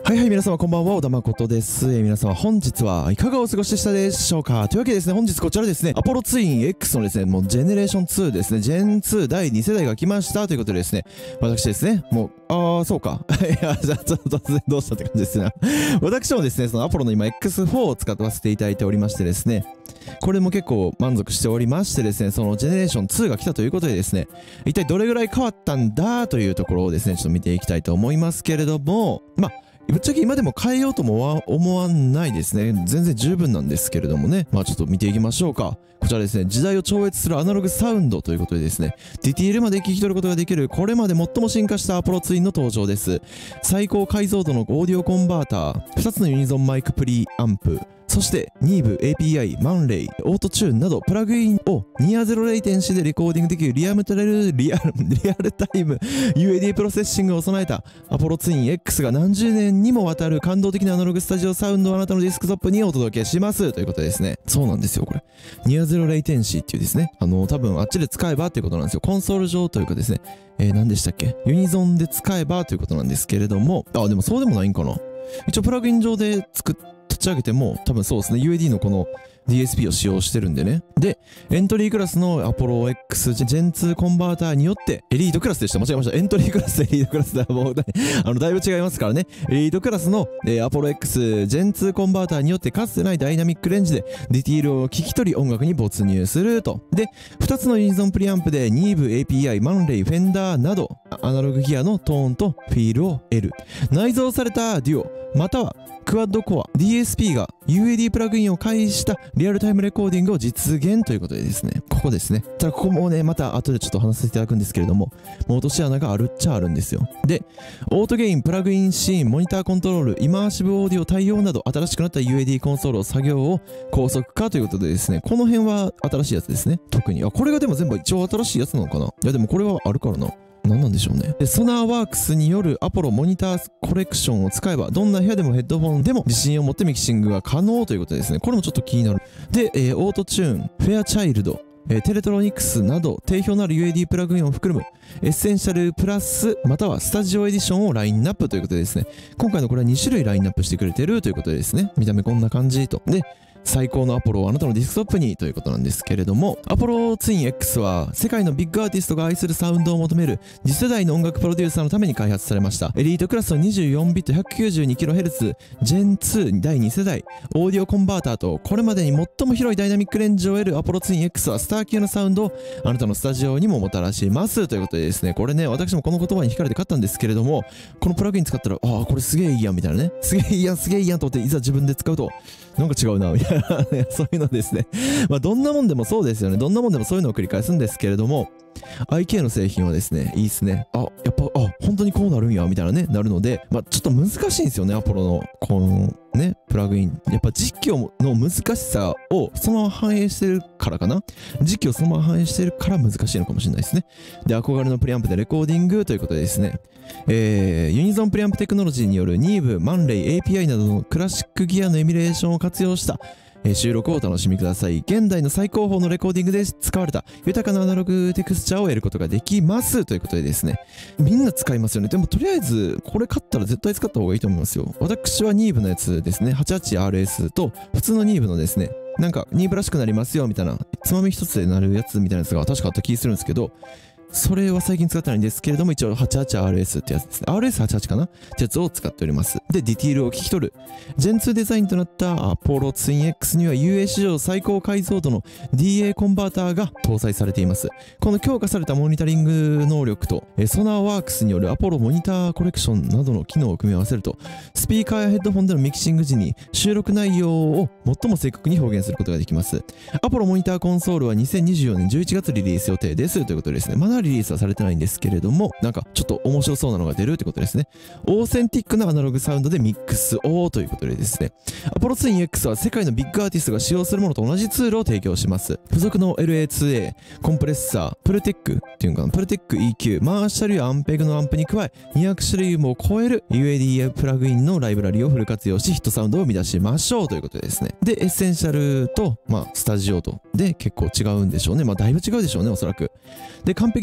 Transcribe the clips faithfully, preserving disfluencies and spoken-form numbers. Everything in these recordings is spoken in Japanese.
はいはい、皆様こんばんは、小田誠です。えー、皆様本日はいかがお過ごしでしたでしょうか。というわけでですね、本日こちらですね、アポロツイン X のですね、もうジェネレーションツーですね、ジェンツーだいに世代が来ましたということでですね、私ですね、もう、あー、そうか。いや、じゃあ、ちょっと突然どうしたって感じですね。私もですね、そのアポロの今 エックスフォー を使わせていただいておりましてですね、これも結構満足しておりましてですね、そのジェネレーションツーが来たということでですね、一体どれぐらい変わったんだというところをですね、ちょっと見ていきたいと思いますけれども、まあ、ぶっちゃけ今でも変えようとも思わないですね。全然十分なんですけれどもね。まあちょっと見ていきましょうか。こちらですね、時代を超越するアナログサウンドということでですね、ディティールまで聞き取ることができる、これまで最も進化したアポロツインの登場です。最高解像度のオーディオコンバーター、ふたつのユニゾンマイクプリアンプ、そしてニーブ、エーピーアイ、マンレイ、オートチューンなどプラグインをニアゼロレイテンシーでレコーディングできるリアムトレルリアルリアルタイム ユーエーディー プロセッシングを備えたアポロツイン X が何十年にもわたる感動的なアナログスタジオサウンドをあなたのディスクトップにお届けしますということでですね。そうなんですよ、これ。ニアゼロレイテンシーっていうですね、あの、多分あっちで使えばっていうことなんですよ。コンソール上というかですね、えー、何でしたっけ？ユニゾンで使えばということなんですけれども、あ、でもそうでもないんかな。一応プラグイン上で作って、立ち上げても多分そうですね ユーエーディー のこの ディーエスピー を使用してるんでね。でエントリークラスのアポロ X ジェンツーコンバーターによってエリートクラスでした。間違えました。エントリークラスとエリートクラスだもうあのだいぶ違いますからね。エリートクラスの、えー、アポロ X ジェンツーコンバーターによってかつてないダイナミックレンジでディティールを聞き取り音楽に没入すると。でふたつのユニゾンプリアンプでニーブ、エーピーアイ、マンレイ、フェンダーなどアナログギアのトーンとフィールを得る。内蔵されたデュオまたはクワッドコア ディーエスピー が ユーエーディー プラグインを介したリアルタイムレコーディングを実現ということでですね、ここですね。ただここもね、また後でちょっと話させていただくんですけれども、もう落とし穴があるっちゃあるんですよ。で、オートゲイン、プラグインシーン、モニターコントロール、イマーシブオーディオ対応など新しくなった ユーエーディー コンソールを作業を高速化ということでですね、この辺は新しいやつですね。特に。あ、これがでも全部一応新しいやつなのかな。いやでもこれはあるからな。何なんでしょうね。で、ソナーワークスによるアポロモニターコレクションを使えば、どんな部屋でもヘッドフォンでも自信を持ってミキシングが可能ということでですね。これもちょっと気になる。で、えー、オートチューン、フェアチャイルド、えー、テレトロニクスなど定評のある ユーエーディー プラグインを含むエッセンシャルプラスまたはスタジオエディションをラインナップということでですね。今回のこれはに種類ラインナップしてくれてるということでですね。見た目こんな感じと。で、最高のアポロをあなたのディスクトップにということなんですけれども、アポロツイン X は世界のビッグアーティストが愛するサウンドを求める次世代の音楽プロデューサーのために開発されました。エリートクラスの にじゅうよんビット ひゃくきゅうじゅうにキロヘルツ ジェンツー だいに世代オーディオコンバーターとこれまでに最も広いダイナミックレンジを得るアポロツイン X はスター級のサウンドをあなたのスタジオにももたらしますということでですね、これね、私もこの言葉に惹かれて買ったんですけれども、このプラグイン使ったら、ああ、これすげえいいやんみたいなね、すげえいいやん、すげえいいやんと思って、いざ自分で使うと、なんか違うなみたいなそういうのですね。まあどんなもんでもそうですよね。どんなもんでもそういうのを繰り返すんですけれども、アイケー の製品はですね、いいっすね。あ、やっぱ、あ、本当にこうなるんやみたいなね、なるので、まあちょっと難しいんですよね、アポロのこのね、プラグイン。やっぱ実況の難しさをそのまま反映してるからかな。実況をそのまま反映してるから難しいのかもしれないですね。で、憧れのプリアンプでレコーディングということでですね、えー、ユニゾンプリアンプテクノロジーによるニーブ、マンレイ、エーピーアイ などのクラシックギアのエミュレーションを活用したえー、収録をお楽しみください。現代の最高峰のレコーディングで使われた豊かなアナログテクスチャーを得ることができますということでですね、みんな使いますよね。でもとりあえずこれ買ったら絶対使った方がいいと思いますよ。私はニーブのやつですね、はちじゅうはちアールエス と普通のニーブのですね、なんかニーブらしくなりますよみたいなつまみ一つでなるやつみたいなやつが確かあった気するんですけど、それは最近使ってないんですけれども、一応 はちじゅうはちアールエス ってやつですね。アールエスはちじゅうはち かなってやつを使っております。で、ディティールを聞き取る。ジェンツー デザインとなったアポロツイン X には ユーエー 史上最高解像度の ディーエー コンバーターが搭載されています。この強化されたモニタリング能力と、ソナーワークスによるアポロモニターコレクションなどの機能を組み合わせると、スピーカーやヘッドフォンでのミキシング時に収録内容を最も正確に表現することができます。アポロモニターコンソールはにせんにじゅうよねんじゅういちがつリリース予定ですということでですね。まだリリースはされてないんですけれども、なんかちょっと面白そうなのが出るってことですね。オーセンティックなアナログサウンドでミックスをということでですね、アポロツイン X は世界のビッグアーティストが使用するものと同じツールを提供します。付属の エルエーツーエー、コンプレッサー、プルテックっていうのかな、プルテック イーキュー、マーシャルやアンペグのアンプに加え、にひゃく種類も超える ユーエーディー プラグインのライブラリをフル活用し、ヒットサウンドを生み出しましょうということでですね。で、エッセンシャルと、まあ、スタジオとで結構違うんでしょうね。まあ、だいぶ違うでしょうね、おそらく。で、完璧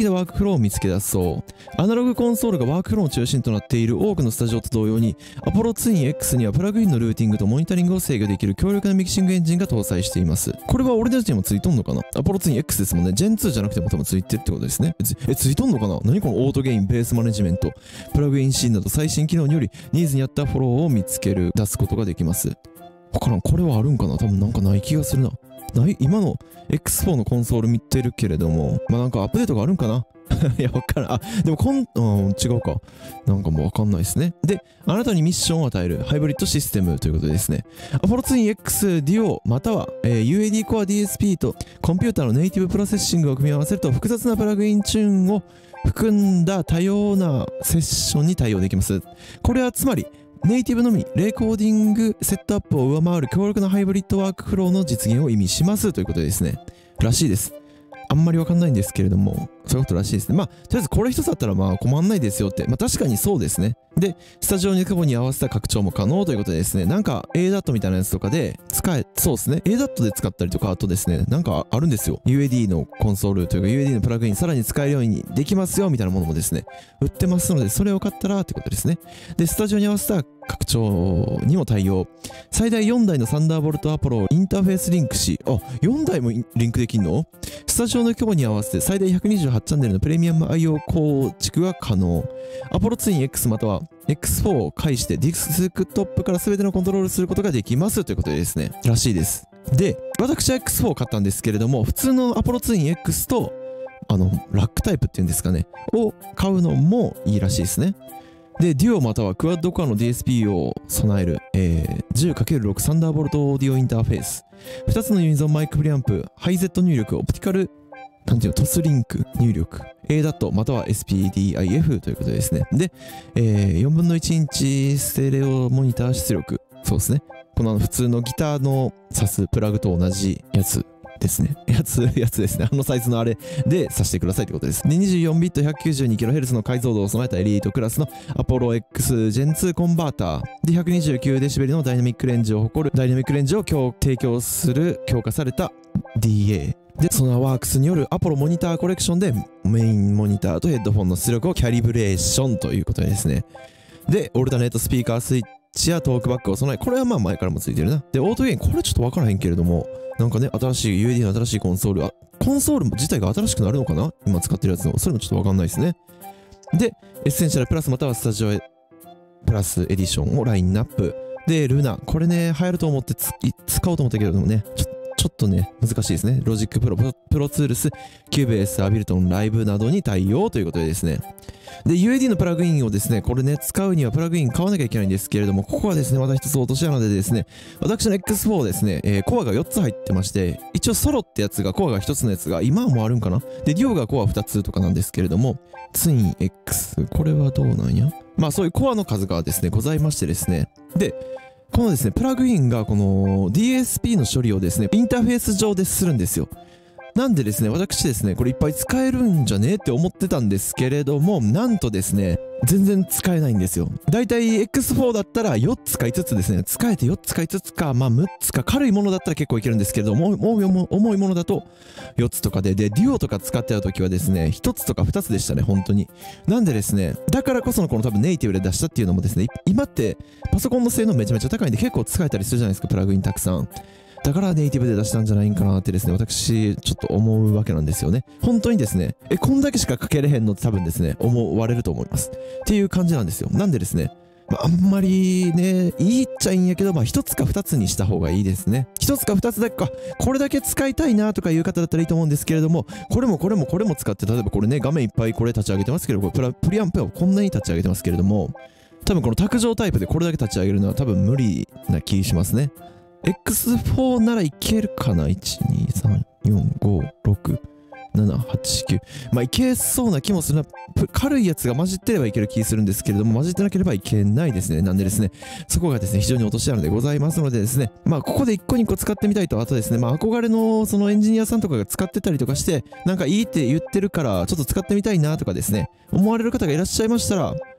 でワークフローを見つけ出そう。アナログコンソールがワークフローの中心となっている多くのスタジオと同様に、アポロツイン X にはプラグインのルーティングとモニタリングを制御できる強力なミキシングエンジンが搭載しています。これは俺たちにもついとんのかな？アポロツイン X ですもんね。ジェンツー じゃなくても多分ついてるってことですね。え、ついとんのかな？何このオートゲイン、ベースマネジメント、プラグインシーンなど最新機能によりニーズに合ったフォローを見つける、出すことができます。わからん。これはあるんかな？多分なんかない気がするな。ない？今の エックスフォー のコンソール見てるけれども、まあなんかアップデートがあるんかないや、わからん。あ、でもこん、うん、違うか。なんかもうわかんないですね。で、あなたにミッションを与えるハイブリッドシステムということでですね。アポロツイン X デュオまたは、えー、ユーエーディー コア ディーエスピー とコンピューターのネイティブプロセッシングを組み合わせると複雑なプラグインチューンを含んだ多様なセッションに対応できます。これはつまり、ネイティブのみ、レコーディングセットアップを上回る強力なハイブリッドワークフローの実現を意味しますということでですね。らしいです。あんまりわかんないんですけれども、そういうことらしいですね。まあ、とりあえずこれ一つあったらまあ困んないですよって。まあ確かにそうですね。で、スタジオに雲に合わせた拡張も可能ということでですね、なんか エーダット みたいなやつとかで使え、そうですね。エーダット で使ったりとか、あとですね、なんかあるんですよ。ユーエーディー のコンソールというか ユーエーディー のプラグインさらに使えるようにできますよみたいなものもですね、売ってますので、それを買ったらってことですね。で、スタジオに合わせた拡張にも対応。最大よんだいのサンダーボルトアポロをインターフェースリンクし、あ、よんだいもリンクできんの？スタジオの規模に合わせて最大ひゃくにじゅうはちチャンネルのプレミアム アイオー 構築が可能。アポロツイン X または エックスフォー を介してディスクトップから全てのコントロールすることができますということでですね、らしいです。で、私は エックスフォー を買ったんですけれども、普通のアポロツイン X と、あの、ラックタイプっていうんですかね、を買うのもいいらしいですね。で、デュオまたはクワッドコアの ディーエスピー を備える、えー、じゅうかけるろく サンダーボルトオーディオインターフェース。ふたつのユニゾンマイクプリアンプ、ハイゼット入力、オプティカル、なんていうの、トスリンク入力、エーダット または エスピーディーアイエフ ということでですね。で、えー、よんぶんのいちインチステレオモニター出力。そうですね。この普通のギターの挿すプラグと同じやつですね。やつ、やつですね。あのサイズのあれで挿してくださいってことです。で、にじゅうよんビット ひゃくきゅうじゅうにキロヘルツ の解像度を備えたエリートクラスのアポロ X ジェンツー コンバーターで ひゃくにじゅうきゅうデシベル のダイナミックレンジを誇るダイナミックレンジを提供する強化された ディーエー。で、ソナーワークスによるアポロモニターコレクションでメインモニターとヘッドフォンの出力をキャリブレーションということでですね。で、オルタネートスピーカースイッチやトークバックを備え、これはまあ前からもついてるな。で、オートゲイン、これちょっとわからへんけれども、なんかね、新しい ユーエーディー の新しいコンソール、あ、コンソール自体が新しくなるのかな？今使ってるやつの。それもちょっとわかんないですね。で、エッセンシャルプラスまたはスタジオプラスエディションをラインナップ。で、ルナ。これね、流行ると思ってつ使おうと思ったけれどもね、ちょっとちょっとね、難しいですね。ロジックプロ、プロツールス、キューベース、アビルトン、ライブなどに対応ということでですね。で、ユーエーディー のプラグインをですね、これね、使うにはプラグイン買わなきゃいけないんですけれども、ここはですね、また一つ落とし穴でですね、私の エックスフォー ですね、えー、コアがよっつ入ってまして、一応ソロってやつが、コアがひとつのやつが、今もあるんかな？で、デュオがコアふたつとかなんですけれども、ツイン X、これはどうなんや？まあ、そういうコアの数がですね、ございましてですね。で、このですね、プラグインがこの ディーエスピー の処理をですね、インターフェース上でするんですよ。なんでですね、私ですね、これいっぱい使えるんじゃねって思ってたんですけれども、なんとですね、全然使えないんですよ。だいたい エックスフォー だったらよっつかいつつですね、使えてよっつかいつつか、まあむっつか、軽いものだったら結構いけるんですけれども、重いものだとよっつとかで、で、デュオとか使ってた時はですね、ひとつとかふたつでしたね、本当に。なんでですね、だからこそのこの多分ネイティブで出したっていうのもですね、今ってパソコンの性能めちゃめちゃ高いんで結構使えたりするじゃないですか、プラグインたくさん。だからネイティブで出したんじゃないんかなってですね、私、ちょっと思うわけなんですよね。本当にですね、え、こんだけしか書けれへんのって多分ですね、思われると思います。っていう感じなんですよ。なんでですね、まあ、あんまりね、いいっちゃいいんやけど、まあ一つか二つにした方がいいですね。一つか二つだけか、これだけ使いたいなとかいう方だったらいいと思うんですけれども、これもこれもこれも使って、例えばこれね、画面いっぱいこれ立ち上げてますけど、これプラプリアンプをこんなに立ち上げてますけれども、多分この卓上タイプでこれだけ立ち上げるのは多分無理な気しますね。エックスフォー ならいけるかな ?いち、に、さん、よん、ご、ろく、なな、はち、きゅう。まあ、いけそうな気もするな。軽いやつが混じってればいける気するんですけれども、混じってなければいけないですね。なんでですね、そこがですね、非常に落とし穴でございますのでですね、まあ、ここでいっこにこ使ってみたいと、あとですね、まあ、憧れのそのエンジニアさんとかが使ってたりとかして、なんかいいって言ってるから、ちょっと使ってみたいなとかですね、思われる方がいらっしゃいましたら、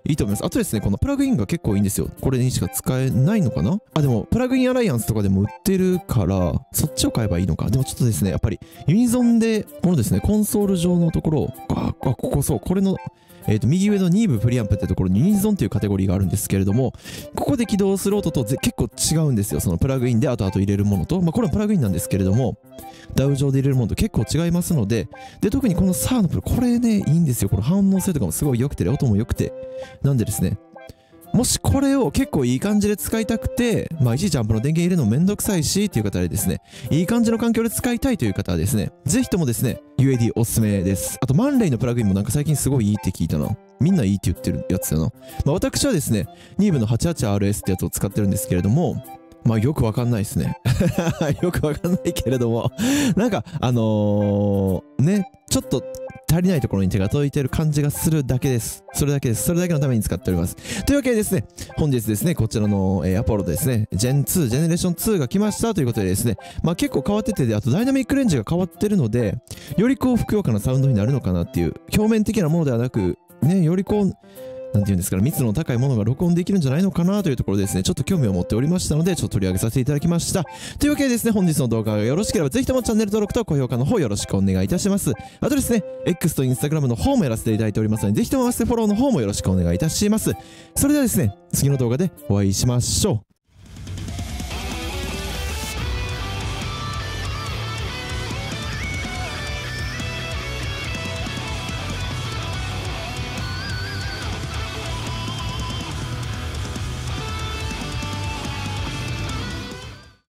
いいと思います。あとですね、このプラグインが結構いいんですよ。これにしか使えないのかなあ、でも、プラグインアライアンスとかでも売ってるから、そっちを買えばいいのか。でもちょっとですね、やっぱり、ユニゾンで、このですね、コンソール上のところ、あ、あここそう、これの、えっと、右上のニーブプリアンプってところにユニゾンっていうカテゴリーがあるんですけれども、ここで起動する音と結構違うんですよ。そのプラグインで後々入れるものと、まあこれはプラグインなんですけれども、ダウ上で入れるものと結構違いますので、で、特にこのサーのプロ、これね、いいんですよ。この反応性とかもすごい良くて、音も良くて。なんでですね、もしこれを結構いい感じで使いたくて、まあいちいちアンプの電源入れるのめんどくさいしっていう方でですね、いい感じの環境で使いたいという方はですね、ぜひともですね、ユーエーディー おすすめです。あとマンレイのプラグインもなんか最近すごいいいって聞いたな。みんないいって言ってるやつだな。まあ私はですね、ニーブの はちじゅうはちアールエス ってやつを使ってるんですけれども、まあよくわかんないですね。よくわかんないけれども、なんかあのー、ね、ちょっと足りないところに手が届いている感じがするだけです。それだけです。それだけのために使っております。というわけでですね、本日ですね、こちらの、えー、アポロですね、ジェンツー、ジェネレーションツーが来ましたということでですね、まあ結構変わってて、あとダイナミックレンジが変わってるので、よりこう、ふくよかなサウンドになるのかなっていう、表面的なものではなく、ね、よりこう、なんていうんですかね、密度の高いものが録音できるんじゃないのかなというところでですね、ちょっと興味を持っておりましたので、ちょっと取り上げさせていただきました。というわけでですね、本日の動画がよろしければ、ぜひともチャンネル登録と高評価の方よろしくお願いいたします。あとですね、X と Instagram の方もやらせていただいておりますので、ぜひとも合わせてフォローの方もよろしくお願いいたします。それではですね、次の動画でお会いしましょう。